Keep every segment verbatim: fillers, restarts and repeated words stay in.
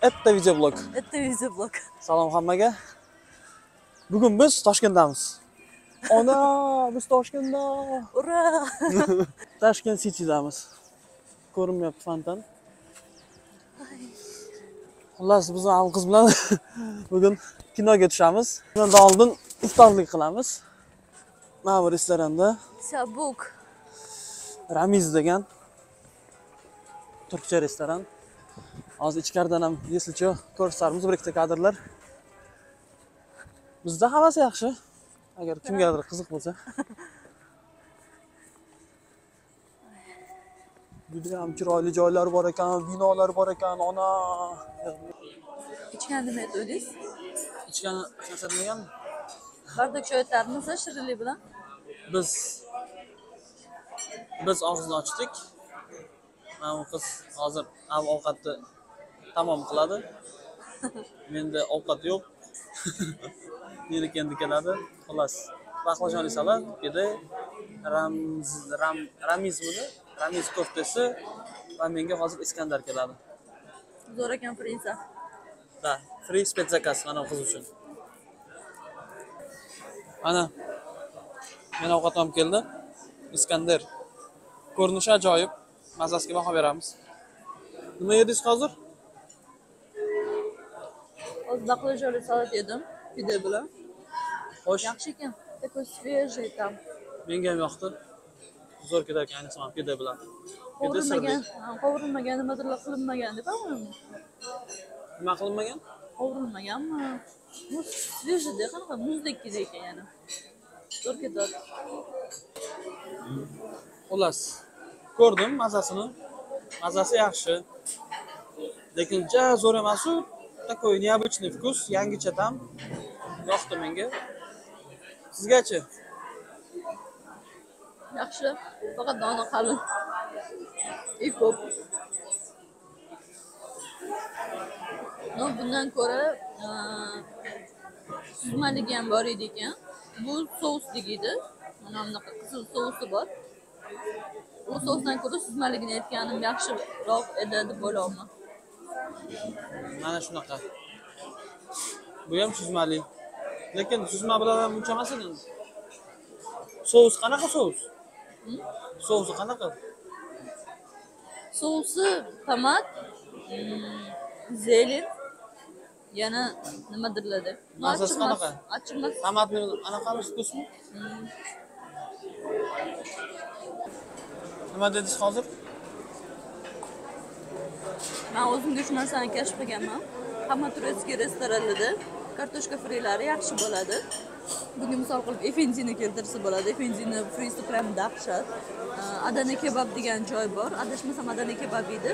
Bitta videoblog. Bitta videoblog. Salom hammaga. Bugun biz Toshkentdamiz. Ona, biz Toshkentda. Ura! Toshkent City'damiz. Ko'rinmayapti fontan. Xullas, biz ham qiz bilan bugun kinoga tushamiz. Undan oldin iftorlik qilamiz. Mana bu restoranda Sabuk. Ramiz degan turkcha restoran. Hozir ichkaridan ham yeslcha ko'rsatamiz bir ikkita kadrlar. Bizda hammasi yaxshi. Agar kimgadir qiziq bo'lsa. Juda ham chiroyli joylar bor ekan, binolar bor ekan, ona. Ichgan nima dedingiz? Ichgani hech narsa degan. Bardak choy tardingiz shirinlik bilan? Biz biz og'izni ochdik. Mana bu qiz hozir ham ovqatni tamom qiladi. Menda ovqat yo'q. Meniki endi keladi. Xullas, baqlajonli salat, keda Ramiz Ram Ramiz buni, Ramiz koftasi va menga hozir Iskandar keladi. Zo'r ekan prinsa. Da, free spets zakaz mana qiz uchun. Ana men ovqatim keldi. Iskandar. Ko'rinishi ajoyib. Mazasiga baho beramiz. Nima yedingiz hozir? Hozir baqlajonli salat yedim, pide bilan. Xo'sh. Yaxshi ekan. Такой свежий там. Menga ham yoqdi. Zo'r ketar ekan, ayniqsa pide bilan. Pide Qovurmagan, qovurmagan, nimadir qilinmagan deb aytmayman. Nima qilinmagan? Qovurmaganmi? Muz свежий-da, qanaqa muzdek ekan yana. Zo'r ketar. Xullas, ko'rdim mazasini. Mazasi yaxshi. Lekin ja zo'r emas-ku. Такой необычный вкус, yangicha tam. Yoqdi menga. Sizgachi? Yaxshi, faqat dona qalin. И ko'p. No, bundan ko'ra suzmaligi ham bor edi ekan. Bu souslik edi. Mana bunaqa qizil sousi bor. U sousdan ko'ra suzmaligini aytganim yaxshiroq edi deb o'ylayman. Mana shunaqa. Bu ham suzmali. Lekin suzma bilan ham uncha emas edi. Sous qanaqa sous? Sousi qanaqa? Sousi tomat, zelin, yana nimadirladi. Mazasi qanaqa? Achchiqmas. Tomatni anaqa vkusmi? Nima dedingiz hozir? Men o'zimga shu narsani kashf qilganman. Hamma turetskiy restoranlarda kartoshka frelari yaxshi bo'ladi. Bunga misol qilib efendini keltirsa bo'ladi. Efendini frisi prям dahshat. Adana kebab degan joy bor. Adashmasam Adana kebab edi.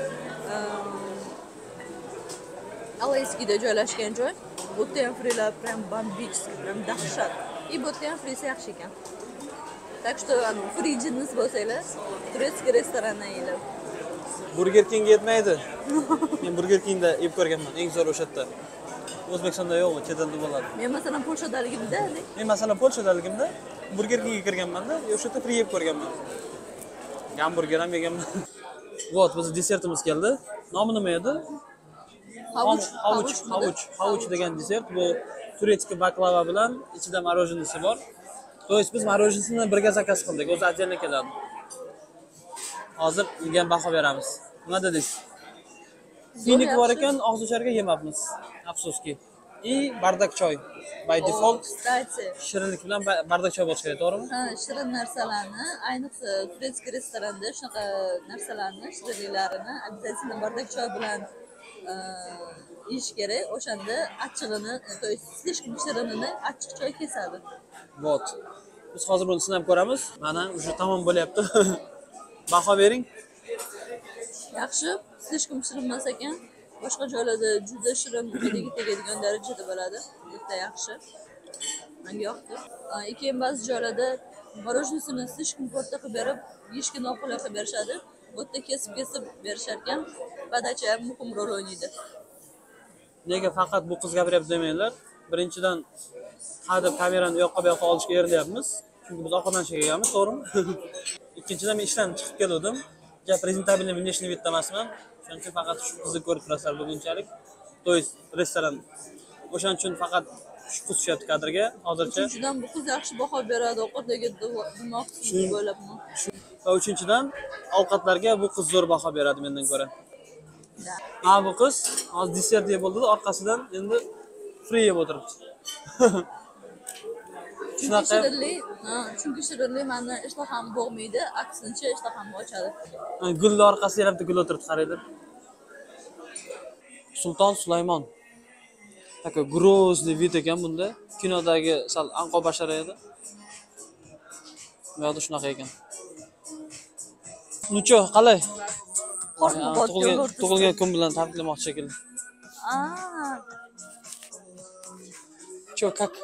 Alayskida joylashgan joy. Bu yerda ham frelar prям бомбический, prям dahshat. И bu yerda ham frisi yaxshi ekan. Так что, anu frijingiz bo'lsanglar, turetskiy restorandan yeylar. Burger King yetmaydi. Men Burger Kingda yeb ko'rganman, eng zo'r o'sha yerda. O'zbekistonda yo'q, chet elda bo'ladi. Men masalan Polshadaligimda, men masalan Polshadaligimda Burger Kingga kirganman-da, o'sha yerda free yeb ko'rganman. Hamburger ham yeganman. Вот, bizning desertimiz keldi. Nomi nima edi? Havuch, havuch, havuch, havuch degan desert. Bu turetskiy baklava bilan ichida morojinisi bor. То есть biz morojinisini birga zakaz qildik, o'zi отдельно keladi. Hozir unga baho beramiz. Nima dedingiz? Finik bor ekan, og'iz ocharga yemabmiz. Afsuski. И bardak choy. By default, kстати, shirinlik bilan bardak choy bo'lishi kerak, to'g'rimi? Ha, shirin narsalarni, ayniqsa turetskiy restoranda shunaqa narsalarni, shirinliklarini обязательно bardak choy bilan yeyish kerak. O'shanda achchig'ini, то есть слишком shirinini achchiq choy kesadi. Вот. Biz hozir buni sinab ko'ramiz. Mana уже tamom bo'lyapti. Baho bering. Yaxshi, слишком shirin emas ekan. Boshqa joylarda juda shirin miyaga tegadigan darajada bo'ladi. Bu yerda yaxshi. Menga yoqdi. Keyin ba'zi joylarda morojinisini слишком katta qilib berib, yeyishga noqulay qilib berishadi. Bu yerda kesib-kesib berishar ekan. Podacha ham muhim rol o'ynaydi. Nega faqat bu qiz gapiryapti demanglar. Birinchidan hadeb kamerani u yoqqa bu yoqqa olishga erinayapmiz. Chunki biz ovqatdan chegaganmiz, to'g'rimi? Ikkinchidan men ishdan chiqib keldim. Ja, prezentabilniy внешний вид emasman. Shuning uchun faqat shu qizni ko'rib turasizlar bugunchalik. to есть restoran. O'shaning uchun faqat shu qiz tushyapti kadrga hozircha. Uchinchidan bu qiz yaxshi baho beradi ovqatlarga demoqchisiz bo'lyapman. Va uchinchidan ovqatlarga bu qiz zo'r baho beradi mendan ko'ra. Ha bu qiz hozir desert yeb bo'ldi, orqasidan endi free yeb o'tiribdi. Chunki shirinlik, ha, chunki shirinlik meni ishtaham bo'g'maydi, aksincha ishtahamni ochadi. Gulni orqasiga ham gul o'tiribdi qaraydir. Sulton Sulaymon. Такой грозный вид ekan bunda. Kinodagi sal anqov bashara edi. Bu yoqda shunaqa ekan. Nucho, qalay? Tug'ilgan kun bilan tabriklamoqchi shekilli. Ah. Cho, как?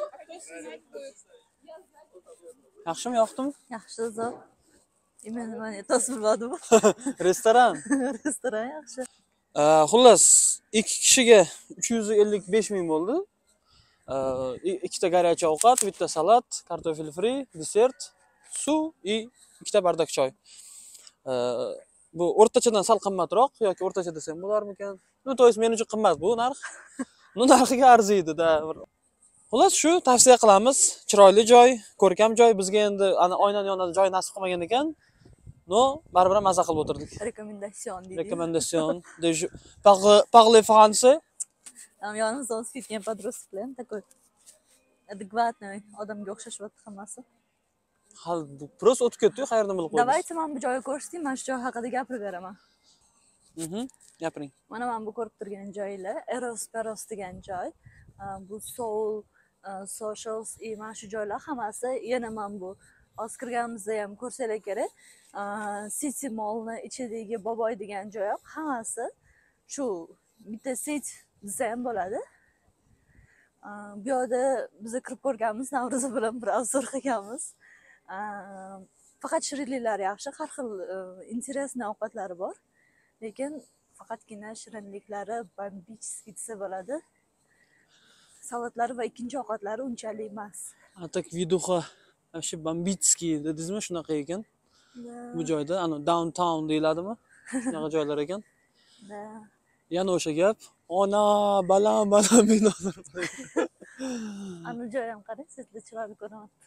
Yaxshimi, yoqdimi? Yaxshi zo'r. Imeni mana tasvirladim. Restoran. Restoran yaxshi. Xullas, ikki kishiga uch yuz ellik besh ming bo'ldi. Ikkita горячий ovqat, bitta salat, kartofel free, desert, suv и ikkita bardak choy. Bu o'rtachadan sal qimmatroq yoki o'rtacha desam bo'larmikan? Ну, то есть men uchun qimmat bu narx. Ну, narxiga arziydi-da. Xullas, shu tavsiya qilamiz. Chiroyli joy, ko'rkam joy. Bizga endi ana oynaning yonida joy nasib qilmagan ekan. No, baribir maza qilib o'tirdik. Recommandation deydi. Recommandation. De parler français. Там yonimizda o'sib ketgan подросток bilan такой adekvatniy odamga o'xshashyapti hammasi. Hal просто o'tib ketdi-yu, qayerdan bilib qo'ydi. Давайте men bu joyni ko'rsating, men shu joy haqida gapirib beraman. Mhm, gapiring. Mana men bu ko'rib turgan joylar Eros Peros degan joy. Bu Soul, Socials, и mana shu joylar hammasi yana men bu hozir kirganimizda ham ko'rsanglar kerak. City Mall'ni ichidagi Boboy degan joy ham hammasi shu bitta set desa ham bo'ladi. Bu yerda biz kirib ko'rganmiz, Navro'za bilan biroz zo'r qilganmiz. Faqat shirinliklar yaxshi, har xil interesli ovqatlari bor. Lekin faqatgina shirinliklari bambichskiy desa bo'ladi. Salatlari va ikkinchi ovqatlari unchalik emas. A tak viduha вообще бомбический dedingizmi, shunaqa ekan. Bu joyda, ana downtown deyiladimi? Shunaqa joylar ekan. Da. Yana o'sha gap. Ona, balam, balam binolar. Ana joy ham qarang, sizlar chiroyli ko'ryapti.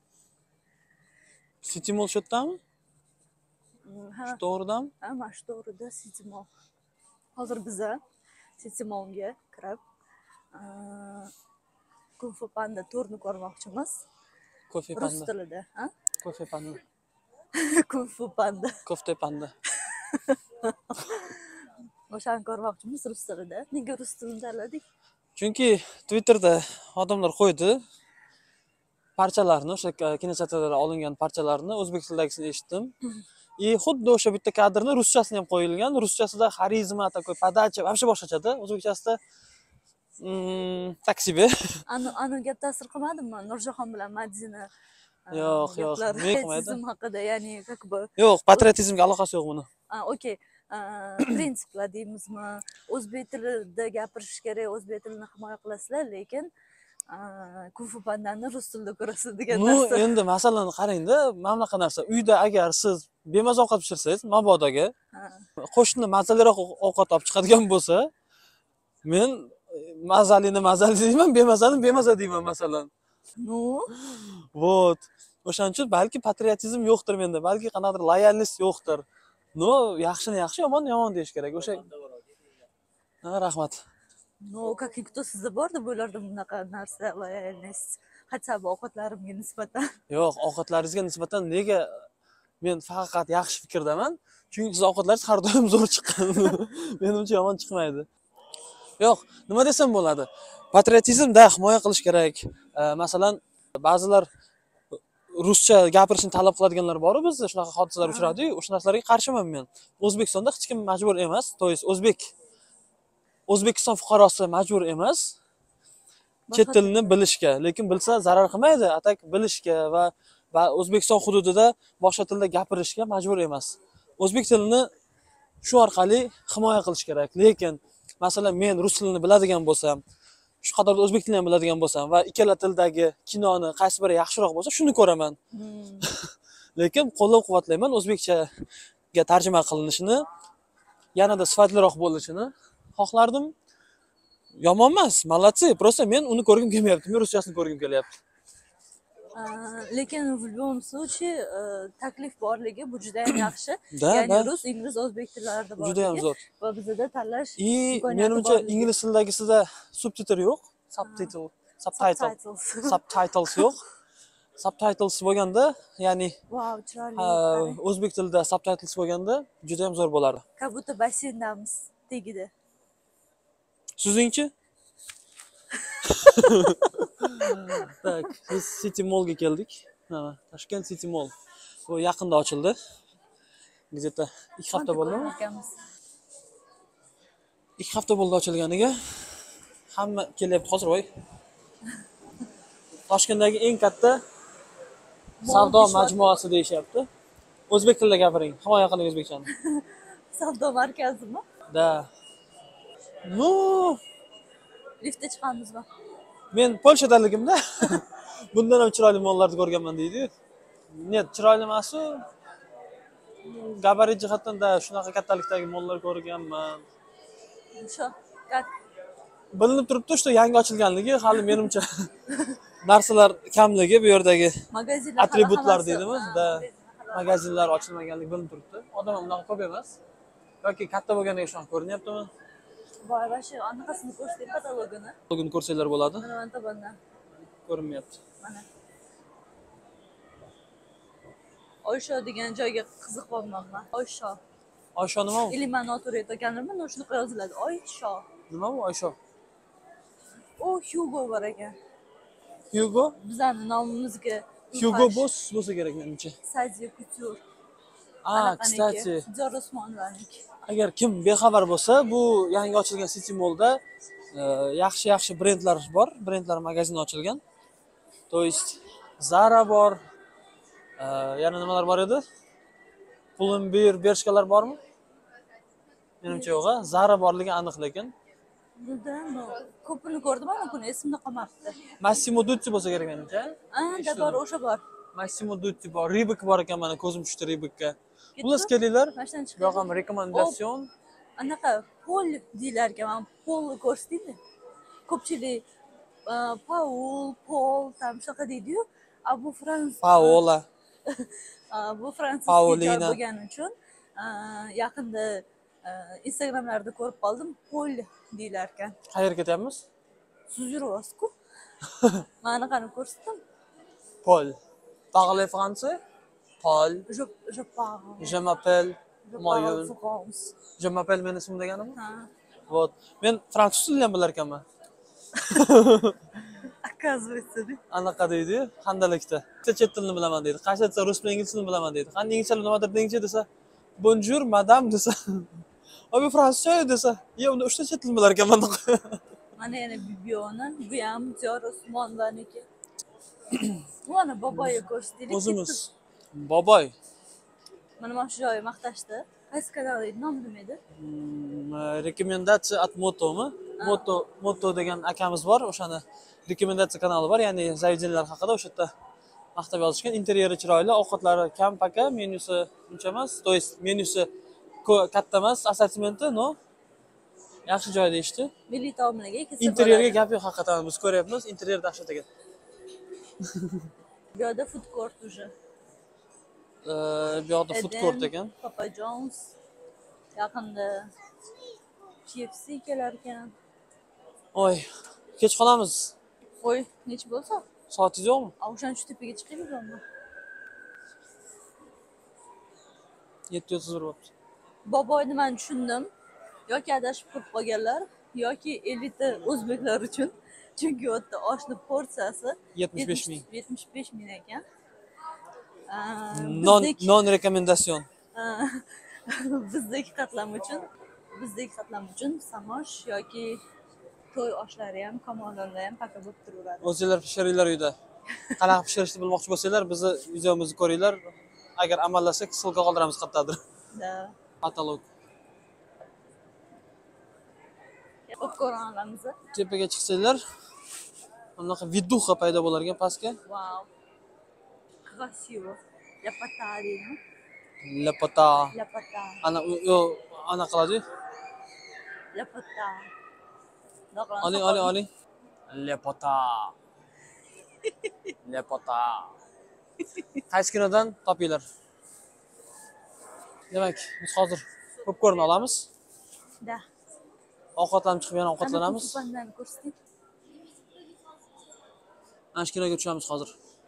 City Mall shu yerdami? Ha. Shu to'g'ridami? Ha, mana shu to'g'rida City Mall. Hozir biza City Mallga kirib, Kung Fu Panda to'rni ko'rmoqchimiz. Kofe Rus panda. tilida, ha? Kofe panda. Kung Fu Panda. Kofte panda. O'shani ko'rmoqchimiz rus tilida. Nega rus tilini tanladik? Chunki Twitterda odamlar qo'ydi parchalarni, o'sha kinoteatrdan olingan parchalarni o'zbek tilidagisini eshitdim. И xuddi o'sha bitta kadrni ruschasini ham qo'yilgan. Ruschasida xarizma, такой подача, вообще boshqachada. O'zbekchasida tak себе. Anu anuga ta'sir qilmadimmi? Nurjahon bilan Madina. Yo'q, yo'q, nima qilmaydi? Patriotizm haqida, ya'ni как бы. Yo'q, patriotizmga aloqasi yo'q buni. Ha, okey. Prinsiplar deymizmi? O'zbek tilida gapirish kerak, o'zbek tilini himoya qilasizlar, lekin Kung Fu Pandani rus tilida ko'rasiz degan narsa. narsa. Nu, endi masalani qarang-da, mana bunaqa narsa. Uyda agar siz bemaza ovqat pishirsangiz, mabodoga qo'shni mazaliroq ovqat olib chiqadigan bo'lsa, men mazalini mazali deyman, bemazani bemaza deyman masalan. Nu, Вот. O'shaning uchun balki patriotizm yo'qdir menda, balki qanaqadir loyallik yo'qdir. No, yaxshini yaxshi, yomonni yomon deyish kerak. O'sha. Ha, rahmat. nu, как никто sizda borda bularda bunaqa narsa, loyalность, hatto bu ovqatlarimga nisbatan. Yo'q, ovqatlaringizga nisbatan nega men faqat yaxshi fikrdaman? Chunki siz ovqatlaringiz har doim zo'r chiqqan. Menimcha yomon chiqmaydi. Yo'q, nima desam bo'ladi? Patriotizmda himoya qilish kerak. Masalan, ba'zilar ruscha gapirishni talab qiladiganlar bor-ku, bizda shunaqa hodisalar uchradi-yu, o'sha narsalarga qarshiman men. O'zbekistonda hech kim majbur emas, to есть o'zbek O'zbekiston fuqarosi majbur emas chet tilini bilishga, lekin bilsa zarar qilmaydi, atak bilishga va va O'zbekiston hududida boshqa tilda gapirishga majbur emas. O'zbek tilini shu orqali himoya qilish kerak. Lekin masalan men rus tilini biladigan bo'lsam, shu qatorda o'zbek tilini ham biladigan bo'lsam va ikkala tildagi kinoni qaysi biri yaxshiroq bo'lsa, shuni ko'raman. Lekin qo'llab-quvvatlayman o'zbekchaga tarjima qilinishini, yanada sifatliroq bo'lishini xohlardim. Yomon emas, молодцы. Просто men uni ko'rgim kelmayapti. Men ruschasini ko'rgim kelyapti. А, lekin в любом случае э, taklif borligi bu juda ham yaxshi. Da, Ya'ni da. rus, ingliz, o'zbek tillarida Juda ham borligi zo'r. va bizda tanlash И imkoniyati menimcha borligi. ingliz tilidagisida subtitr yo'q, subtitle, subtitle, Subtitles. subtitles yo'q. Subtitles bo'lganda, ya'ni Wow, chiroyli. ha, o'zbek tilida subtitles bo'lganda juda ham zo'r bo'lardi. Как будто bassendamiz tagida. Sizingchi? Tak, biz City Mall'ga keldik. Ha, Toshkent City Mall. Bu yaqinda ochildi. Где-то ikki hafta bo'ldimi? ikki hafta bo'ldi ochilganiga. Hamma kelyapti hozir voy. Toshkentdagi eng katta savdo majmuasi deyishyapti. O'zbek tilida gapiring. Himoya qiling o'zbekchani. Savdo markazimi? Da. No, Liftda chiqamizmi? men Polshadaligimda bundan ham chiroyli mollarni ko'rganman deydi. Net, chiroyli emas-ku. Gabarit jihatdan da shunaqa kattalikdagi mollar ko'rganman. Shu. Kat. Bilinib turibdi, shu yangi ochilganligi, hali menimcha narsalar kamligi bu yerdagi Magazinlar atributlar hammasi- deydimi? ha, Da. magazinlar Magazinlar ochilmaganligi bilinib turibdi. Odam ham unaqa ko'p emas. Yoki katta bo'lganiga shunaqa ko'rinyaptimi? Voy, va shu anaqasini ko'rsatib katalogini. Bugün ko'rsanglar bo'ladi. Mana mana tomondan. Ko'rinmayapti. Mana. Oysho degan joyga qiziq bo'lmoqman. Oysho. Oysho nima u? Или man noto'g'ri aytganimmi? No, shunaqa yoziladi. Oysho. Nima u Oysho? O Hugo bor ekan. Hugo? Bizning nomimizga Hugo Boss bo'lsa kerak menimcha. Sadia Couture. Ah, kстати, Dior Osmonovaniki. agar kim bexabar bo'lsa, bu yangi ochilgan City Mall'da yaxshi-yaxshi brendlar bor, brendlar magazini ochilgan. To есть Zara bor, e, yana nimalar bor edi? Pull&Bear, Bershkalar bormi? Menimcha yo'q, a? Zara borligi aniq lekin. Bunda ko'pini ko'rdim, ammo buni esimda qolmabdi. Massimo Dutti bo'lsa kerak menimcha. Ah, da bor, o'sha bor. Massimo Dutti bor, Reebok bor ekan, mana ko'zim tushdi Reebokka. Xullas kelinglar. Mashinadan Bu yoq ham rekomendasyon. Anaqa pol deylar ekan, men polni ko'rsatdingmi? Ko'pchilik e, Paul, Pol, tam shunaqa deydi-yu. A bu Frans Paola. a, bu fransuz Paulina. bo'lgani uchun e, yaqinda e, Instagramlarda ko'rib qoldim, pol deylar ekan. Qayerga ketyapmiz? Siz yurasiz-ku. Mana qani ko'rsatdim. Paul. Parlez français? Paul. Je je parle. Je m'appelle Je Moyun. parle France. Je m'appelle men ismim deganimi? Ha. Вот. Men fransuz tilini ham bilar ekanman. Оказывается, de. Anaqa deydi, handalikda. Bitta chet tilini bilaman deydi. Qaysi desa rus bilan ingliz tilini bilaman deydi. Qani inglizcha nimadir dengchi desa, bonjour madame desa. Abi fransuzcha desa, "Ye, unda uchta chet tilini bilar ekanman." Mana yana Bibiona, bu ham Dior Osmonovaniki. Bu ana boboyi ko'rsatdik. O'zimiz. Boboy. Mana mana shu joyi maqtashdi. Qaysi kanal edi? Nomi nima edi? Rekomendatsiya at motomi? Moto, moto degan akamiz bor, o'shani rekomendatsiya kanali bor, ya'ni zavidenlar haqida o'sha yerda maqtab yozishgan. Interyeri chiroyli, ovqatlari kam paka, menyusi uncha emas, to есть menyusi katta emas, assortimenti, no. Yaxshi joy deyishdi. Milliy taomlarga kelsa Interyerga gap yo'q haqiqatan, biz ko'ryapmiz, interyer dahshat ekan. Bu yerda food court уже. Bu yoqda food court ekan. Papa John's. Yaqinda K F C kelar ekan. Oy, kech qolamiz. Voy, nech bo'lsa? Soatingiz yo'qmi? A o'shan shu tepaga chiqaymizmi? yetti o'ttiz bir bo'pti. Boboyni men tushundim. Yoki adashib ko'rib qolganlar, yoki elita o'zbeklar uchun. Chunki u yerda oshni porsiyasi yetmish besh ming. yetmish besh ming ekan. Non non rekomendasyon. Bizdagi qatlam uchun, bizdagi qatlam uchun samosh yoki to'y oshlari ham, kamonlarda ham paka bo'lib turaveradi. O'zingizlar pishiringlar uyda. Qanaqa pishirishni bilmoqchi bo'lsanglar, bizni videomizni ko'ringlar. Agar amallasak, ссылка qoldiramiz qayerdadir. Da. Katalog. Popcorn olamiz. Tepaga chiqsanglar, bunaqa viduxa paydo bo'lar ekan pastga. Wow. Красиво. Ляпота deymi? Lapota. Ляпота. Ana yo ana qiladi. Ляпота. Oling, oling, oling. Lepota. Lepota. Qaysi kinodan topinglar? Demak, biz hozir popkorn olamiz. Da. Ovqatlanib chiqib yana ovqatlanamiz. Pandan ko'rsating. Ana shu kinoga tushamiz hozir.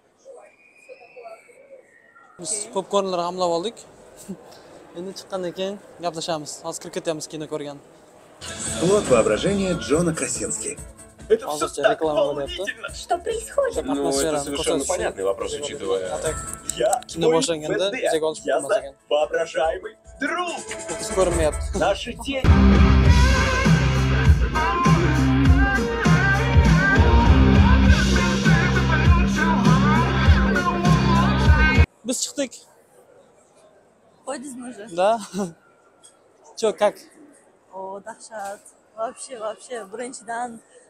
Biz popkornlar hamlab oldik. Endi chiqqandan keyin gaplashamiz. Hozir kirib ketyapmiz kino ko'rgan. Плод воображения Джона Красински. Это все Hozircha так reklama bo'lyapti. волнительно. Что происходит? Ну, это Atmosferani совершенно ko'rsatish понятный вопрос, учитывая... Я Kino твой boshlanganda ВД. bizaga olib Я bo'lmas знаю. ekan. Воображаемый друг. Biz ko'rinmayapti. Наши тени. Biz chiqdik. Qo'ydingizmi уже? Da. Чё, как? O dahshat. Вообще, вообще birinchidan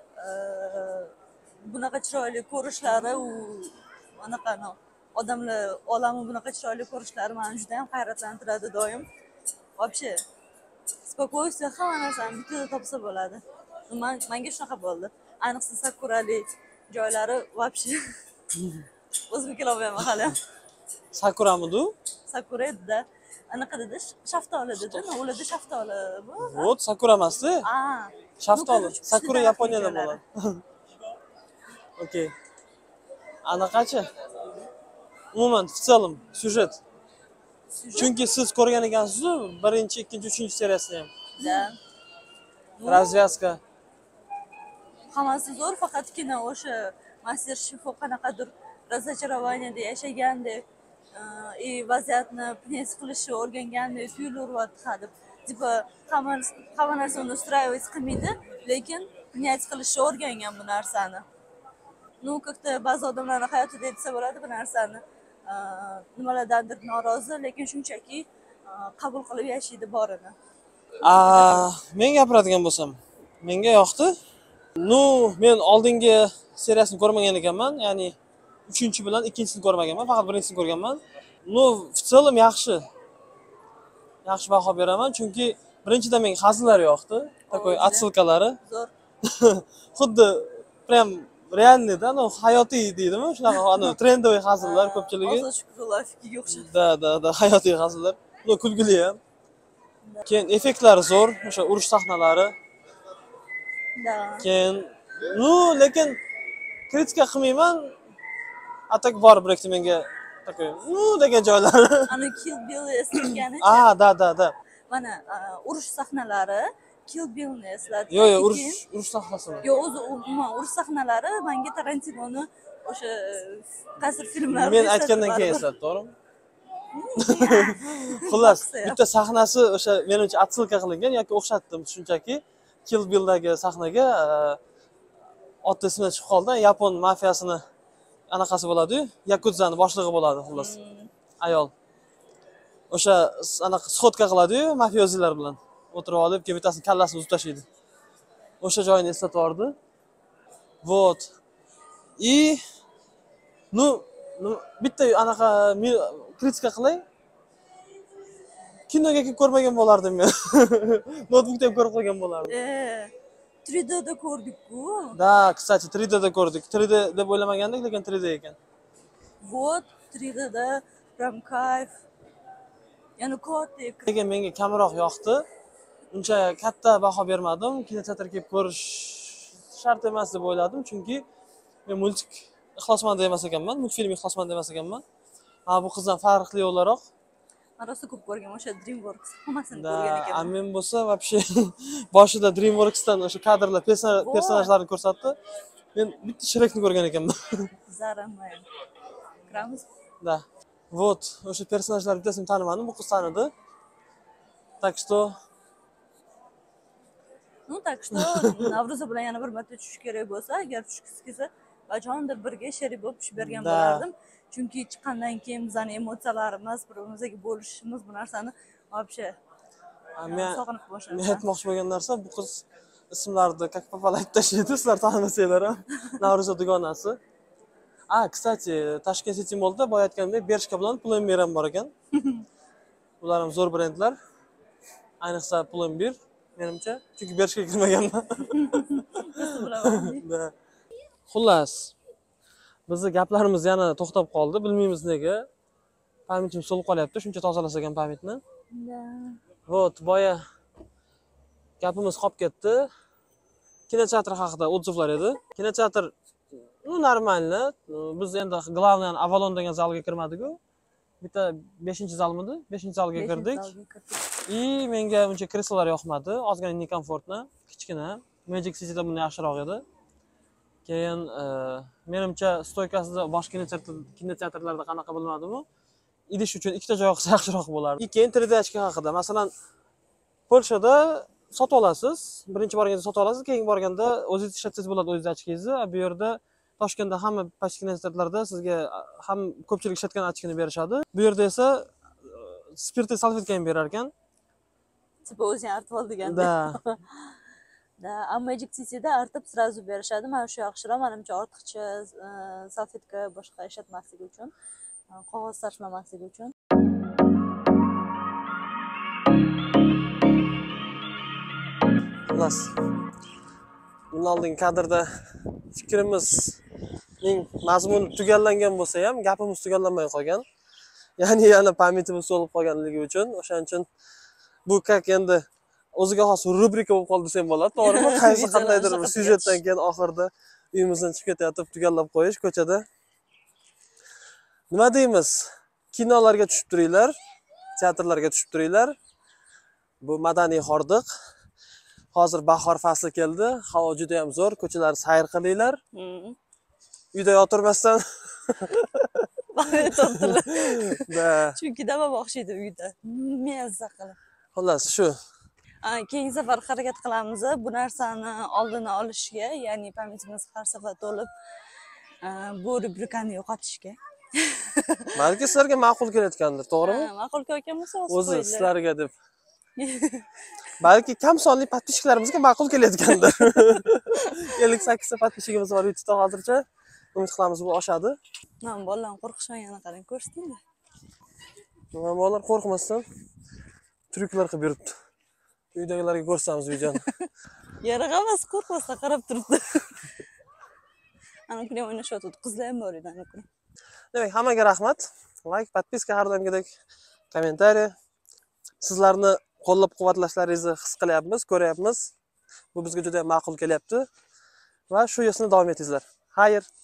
bunaqa chiroyli ko'rishlari u anaqani odamlar olami bunaqa chiroyli ko'rishlari meni juda ham hayratlantiradi doim. Вообще spokойствие hamma narsani bittada topsa bo'ladi. Men menga shunaqa bo'ldi. Ayniqsa sakurali joylari вообще o'zim kelolmayman hali. Sakuramidu? Sakura edi-da. Anaqa dedi, shaftoli dedi. Nima o'ladi shaftoli bu? Вот, sakura emasdi. А, Shaftoli. Ну, Sakura juda Yaponiyada joylari. bo'ladi. Okey. Anaqachi? Umuman, в целом, syujet. Syujet? Chunki siz ko'rgan ekansiz-ku, birinchi, ikkinchi, uchinchi seriyasini ham. Da. Razvязка. Hammasi zo'r, faqatgina o'sha Master Chef qanaqadir разочарование yashagandek и vaziyatni pnes qilishni o'rgangandek tuyularyapti hadeb. Tipa hamma hamma narsani устраивать qilmaydi, lekin pnes qilishni o'rgangan bu narsani. Ну, как-то ba'zi odamlarning hayotida desa bo'ladi bu narsani. Nimalardandir norozi, lekin shunchaki qabul qilib yashaydi borini. A, men gapiradigan bo'lsam, menga yoqdi. Nu, men oldingi seriyasini ko'rmagan ekanman, ya'ni uchinchi bilan ikkinchisini ko'rmaganman, faqat birinchisini ko'rganman. Nu, в целом yaxshi. Yaxshi baho beraman, chunki birinchidan menga hazillar yoqdi, takoy отсылкалari. Zo'r. Xuddi prям realniy-da, ну, hayotiy deydimi? Shunaqa, ana trendoviy hazillar ko'pchiligi. Hozir shukrulloh fikriga o'xshaydi. Da, da, da, hayotiy hazillar. Nu, kulgili ham. Keyin effektlari zo'r, o'sha urush sahnalari. Da. Keyin, nu, lekin kritika qilmayman. Atak bor birekti menga takoy, nu degan joylari. Ana Kill Bill eslatganicha. Ah, da, da, da. Mana urush sahnalari Kill Billni eslatdi. Yo, yo, urush, urush sahnasimi? Yo, o'zi umuman urush sahnalari menga Tarantinoni o'sha qasr filmlarida Men aytgandan keyin eslatdi, to'g'rimi? Xullas, bitta sahnasi o'sha menimcha отсылка qilingan yoki o'xshatdim shunchaki Kill Bill'dagi sahnaga ot esimdan chiqib qoldi. Yapon mafiyasini anaqasi bo'ladi-yu, Yakudzaning boshlig'i bo'ladi, xullas. Ayol. O'sha anaqa sxotka qiladi-yu, mafiozilar bilan o'tirib olib, keyin bittasini kallasini uzib tashlaydi. O'sha joyini eslatvordi. Вот. И ну, bitta anaqa kritika qilay. Kinoga kelib ko'rmagan bo'lardim men. Notebookda ham ko'rib qolgan bo'lardim. Eh, три дэ da ko'rdik-ku. Da, kстати, три дэ da ko'rdik. три дэ deb o'ylamagandik, lekin три дэ ekan. Вот, три дэ da прям kayf. Yana ko'rdik. Lekin menga kamroq yoqdi. Uncha katta baho bermadim. Kinoteatrga kelib ko'rish shart emas deb o'yladim, chunki men multik ixlosmand emas ekanman, multfilm ixlosmand emas ekanman. Ha, bu qizdan farqli o'laroq. Men rosa ko'p ko'rgan o'sha DreamWorks hammasini Da, ko'rgan ekanman. a men bo'lsa вообще boshida DreamWorksdan o'sha kadrlar, personajlarni ko'rsatdi. Men bitta Shrekni ko'rgan ekanman. Zaramay. Kiramiz. Da. Вот, o'sha personajlar bittasini tanimadim, bu qiz tanidi. Так что Ну, так что Navro'za bilan yana bir marta tushish kerak bo'lsa, agar tushgisi kelsa, bajondir birga sherik bo'lib tushib bergan bo'lardim. Chunki chiqqandan keyin bizning emotsiyalarimiz, bir-birimizga bo'lishimiz bu narsani вообще sog'inib boshladim. Men aytmoqchi bo'lgan narsa, bu qiz ismlarni как попало aytib tashlaydi, sizlar tanimasanglar ham. Navro'za dugonasi. Ah, kстати, Tashkent City Mallda boya aytgandek, Bershka bilan Pull&Bear ham bor ekan. Ular ham zo'r brendlar. Ayniqsa Pull&Bear. menimcha. Chunki berishga kirmaganman. Bilaman. Da. Xullas, bizni gaplarimiz yana to'xtab qoldi, bilmaymiz nega. Pamitimiz so'lib qolyapti, shuncha tozalasak ham pamitni. Da. Вот, boya gapimiz qolib ketdi. Kinoteatr haqida отзывlar edi. Kinoteatr ну нормально. Biz endi главный Avalon degan zalga kirmadik-ku. Bitta beshinchi zalmidi? beshinchi zalga kirdik. И menga uncha kreslolar yoqmadi. Ozgina nekomfortni, kichkina. Magic City'da bundan yaxshiroq edi. Keyin menimcha stoykasida boshqa kinoteatrlarda qanaqa bilmadim-ku. Idish uchun ikkita joy qilsa yaxshiroq bo'lardi. Keyin три дэ ochka haqida. Masalan, Polshada sotib olasiz. Birinchi borganda sotib olasiz, keyin borganda o'zingiz ishlatsangiz bo'ladi o'zingiz ochkangizni. Bu yerda Toshkentda hamma pastki kinoteatrlarda sizga ham ko'pchilik ishlatgan ochkani berishadi. Bu yerda esa spirtli salfetka ham berar ekan. Tipa o'zing artib ol deganda. Da. Da, ammo Magic City'da artib sразу berishadi. Mana shu yaxshiroq, menimcha ortiqcha salfetka boshqa ishlatmasligi uchun, qog'oz sarflamasligi uchun. Xullas. Bundan oldingi kadrda fikrimiz eng mazmuni tugallangan bo'lsa ham, gapimiz tugallanmay qolgan. Ya'ni yana pamitimiz so'lib qolganligi uchun, o'shaning uchun bu kak endi o'ziga xos rubrika bo'lib qoldi desam bo'ladi, to'g'rimi? Qaysi qandaydir bir syujetdan keyin oxirida uyimizdan chiqib ketayotib tugallab qo'yish ko'chada. Nima deymiz? Kinolarga tushib turinglar, teatrlarga tushib turinglar. Bu madaniy hordiq. Hozir bahor fasli keldi, havo juda ham zo'r, ko'chalar sayr qilinglar. Uyda yotirmasdan Da. Chunki dama o'xshaydi uyda. Mezza qilib. Xullas, shu. Keyingi safar harakat qilamiz bu narsani oldini olishga, ya'ni pamitimiz har safar to'lib bu rubrikani yo'qotishga. Balki sizlarga ma'qul kelayotgandir, to'g'rimi? Ma'qul kelayotgan bo'lsa, o'zi sizlarga deb. Balki kam sonli podpishchiklarimizga ma'qul kelayotgandir. ellik sakkizta podpishchigimiz bor YouTube'da hozircha. Umid qilamiz bu oshadi. Men bolalarni qo'rqishmagani qarang, ko'rsatdingmi? Nima bolalar qo'rqmasdan tryuklar qilib yuribdi. Uydagilarga ko'rsatamiz videoni. Yarag'a emas, qo'rqmasdan qarab turibdi. Ana kuni o'ynashyapti, qizlar ham bor edi ana kuni. Demak, hammaga rahmat. Like, podpiska, har doimgidek kommentariy. Sizlarni qo'llab-quvvatlashlaringizni his qilyapmiz, ko'ryapmiz. Bu bizga juda ham ma'qul kelyapti. Va shu yo'lda davom etingizlar. Xayr.